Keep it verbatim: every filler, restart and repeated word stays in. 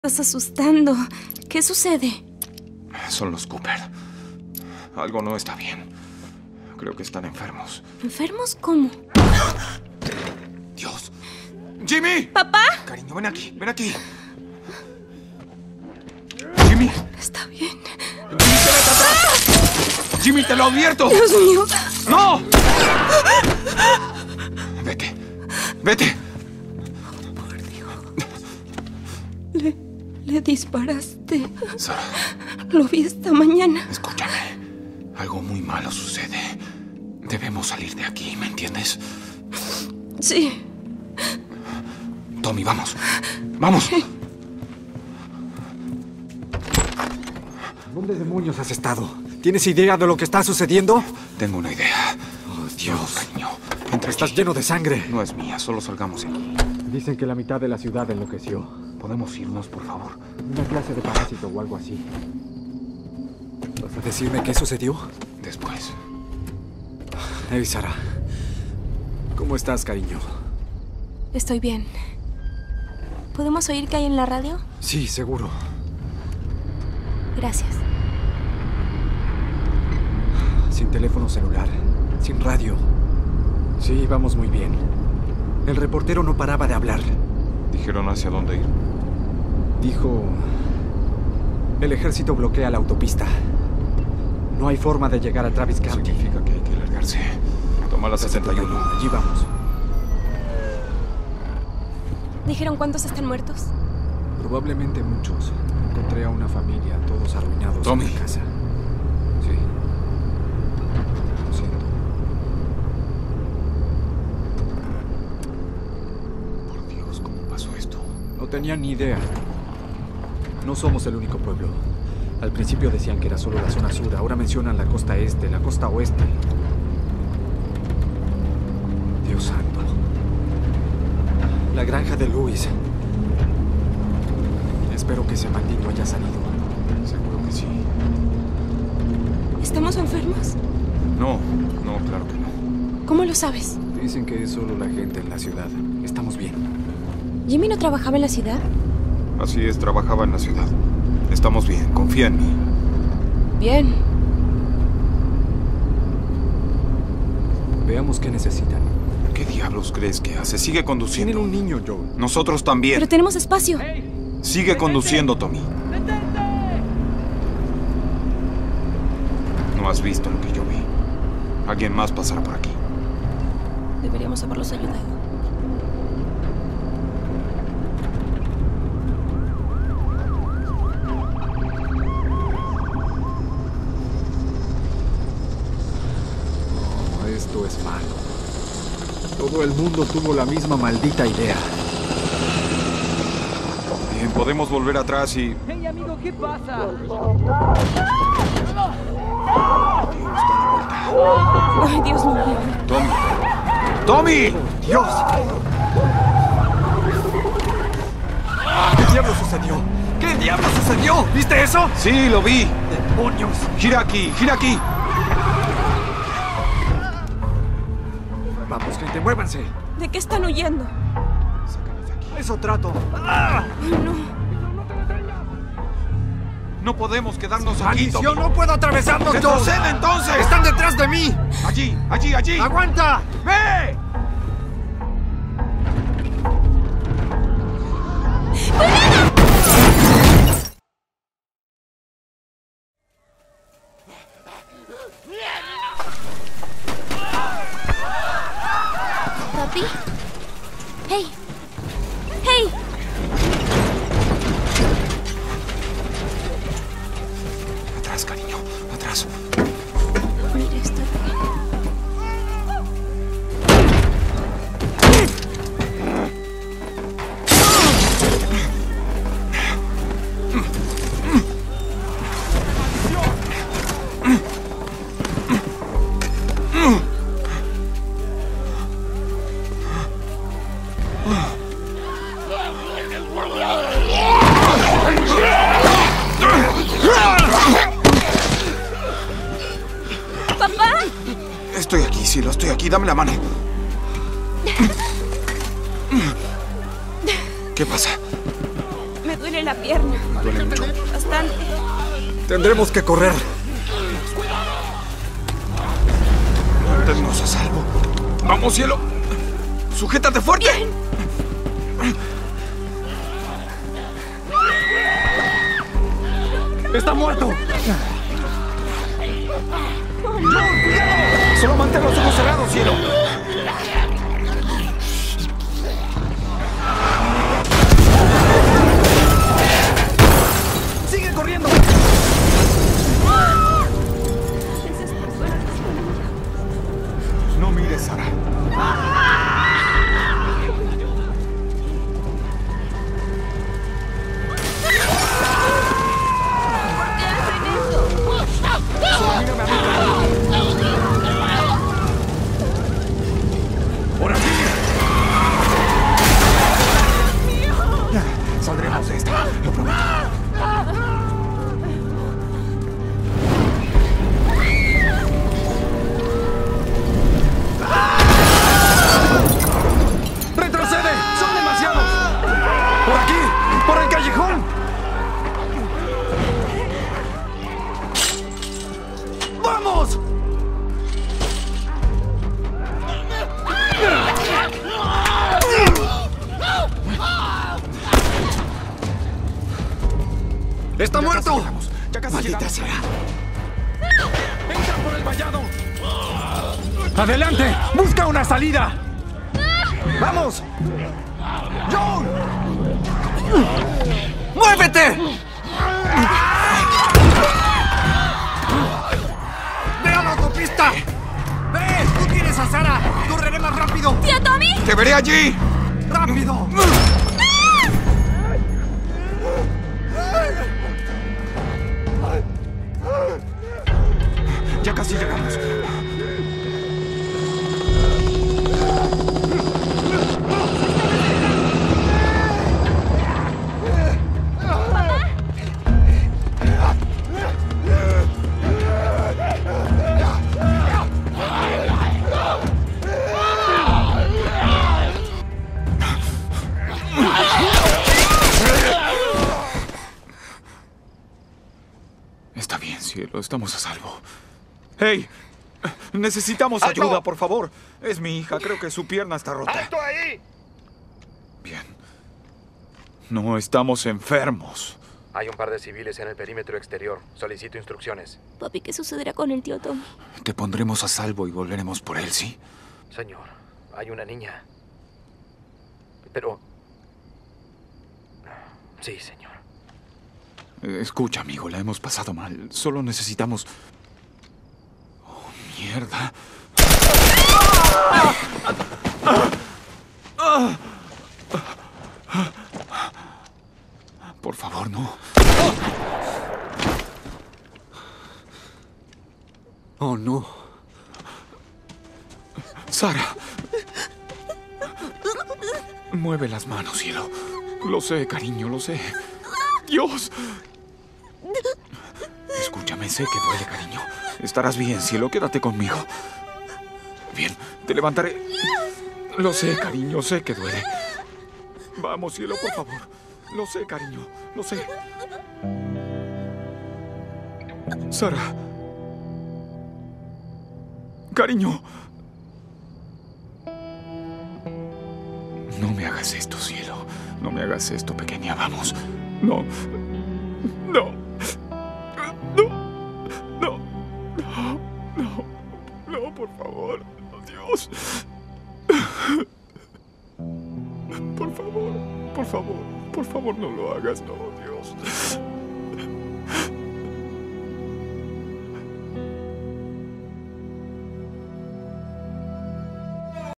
Estás asustando. ¿Qué sucede? Son los Cooper. Algo no está bien. Creo que están enfermos. ¿Enfermos cómo? Dios. ¡Jimmy! ¿Papá? Cariño, ven aquí, ven aquí. Jimmy. Está bien. Jimmy, te ves atrás. Jimmy, te lo advierto. Dios mío. ¡No! Vete. Vete. Por Dios. Le, le disparaste. Sara. Lo vi esta mañana. Escúchame. Algo muy malo sucede. Debemos salir de aquí, ¿me entiendes? Sí. Tommy, vamos. ¡Vamos! ¿Dónde demonios has estado? ¿Tienes idea de lo que está sucediendo? Tengo una idea. Oh, Dios. No, cariño. Entra Estás aquí. lleno de sangre. No es mía, solo salgamos de aquí. Dicen que la mitad de la ciudad enloqueció. ¿Podemos irnos, por favor? Una clase de parásito o algo así. ¿Vas a decirme qué sucedió? Después. Hey, Sara. ¿Cómo estás, cariño? Estoy bien. ¿Podemos oír qué hay en la radio? Sí, seguro. Gracias. Sin teléfono celular, sin radio. Sí, vamos muy bien. El reportero no paraba de hablar. ¿Dijeron hacia dónde ir? Dijo... El ejército bloquea la autopista. No hay forma de llegar a Travis County. Significa que hay que largarse. Toma la sesenta y uno. Allí vamos. ¿Dijeron cuántos están muertos? Probablemente muchos. Encontré a una familia, todos arruinados Tommy. en la casa. Sí. Lo siento. Por Dios, ¿cómo pasó esto? No tenía ni idea. No somos el único pueblo. Al principio decían que era solo la zona sur, ahora mencionan la costa este, la costa oeste. Dios santo. La granja de Luis. Espero que ese maldito haya salido. Seguro que sí. ¿Estamos enfermos? No, no, claro que no. ¿Cómo lo sabes? Dicen que es solo la gente en la ciudad. Estamos bien. ¿Jimmy no trabajaba en la ciudad? Así es, trabajaba en la ciudad. Estamos bien, confía en mí. Bien. Veamos qué necesitan. ¿Qué diablos crees que hace? Sigue conduciendo. Tienen un niño, Joe. Nosotros también. Pero tenemos espacio. Sigue conduciendo, Tommy. No has visto lo que yo vi. Alguien más pasará por aquí. Deberíamos haberlos ayudado. Oh, esto es malo. Todo el mundo tuvo la misma maldita idea. Bien, podemos volver atrás y... Hey, amigo, ¿qué pasa? Ay, Dios mío. Tommy. ¡Tommy! ¡Dios! ¿Qué diablo sucedió? ¿Qué diablo sucedió? ¿Viste eso? Sí, lo vi. ¡Demonios! Gira aquí, gira aquí. Vamos, gente, muévanse. ¿De qué están huyendo? Sácanos de aquí. Eso trato. ¡Ah! Ay, no. No podemos quedarnos aquí, ¡Maldición! Tommy. ¡No puedo atravesarlos, Joe! ¡Retrocede entonces! ¡Están detrás de mí! Allí, allí, allí. ¡Aguanta! ¡Ve! ¿Papi? ¡Hey! ¡Hey! Atrás, cariño, atrás. Mira, estoy bien. ¿Papá? Estoy aquí, Cielo, estoy aquí. Dame la mano. ¿Qué pasa? Me duele duele la pierna. Duele mucho. Bastante. Tendremos que correr. Manténnos a salvo. ¡Vamos, cielo! ¡Sujétate fuerte! Bien. ¡Está muerto! ¡Solo mantén los ojos cerrados, cielo! ¡Sigue corriendo! No mires, Sara. ¡Ahora sí! Saldremos de esta, lo prometo. ¡Retrocede! ¡Son demasiados! ¡Por aquí! ¡Por el callejón! ¡Vamos! ¡Está Ya muerto! casi llegamos, ya casi ¡Maldita llegamos. sea! ¡Entra por el vallado! ¡Adelante! ¡Busca una salida! ¡Vamos! ¡John! ¡Muévete! ¡Ve a la autopista! ¡Ve! ¡Tú tienes a Sara! ¡Correré más rápido! ¡Tío Tommy! ¡Te veré allí! ¡Rápido! Ya casi llegamos. Está bien, cielo, estamos a salvo. ¡Hey! Necesitamos ¡Alto! ayuda, por favor. Es mi hija, creo que su pierna está rota. ¡Alto ahí! Bien. No estamos enfermos. Hay un par de civiles en el perímetro exterior. Solicito instrucciones. Papi, ¿qué sucederá con el tío Tommy? Te pondremos a salvo y volveremos por él, ¿sí? Señor, hay una niña. Pero... Sí, señor. Eh, Escucha, amigo, la hemos pasado mal. Solo necesitamos... Oh, mierda. Por favor, no. Oh, no. Sara. Mueve las manos, cielo. Lo sé, cariño, lo sé. Dios. Escúchame, sé que duele, cariño. Estarás bien, cielo. Quédate conmigo. Bien, te levantaré. Lo sé, cariño, sé que duele. Vamos, cielo, por favor. Lo sé, cariño, lo sé. Sara. Cariño. No me hagas esto, cielo. No me hagas esto, pequeña. Vamos. No. No. No. No. No. No. No, por favor. Oh, Dios. Por favor. Por favor. Por favor, no lo hagas. No, Dios.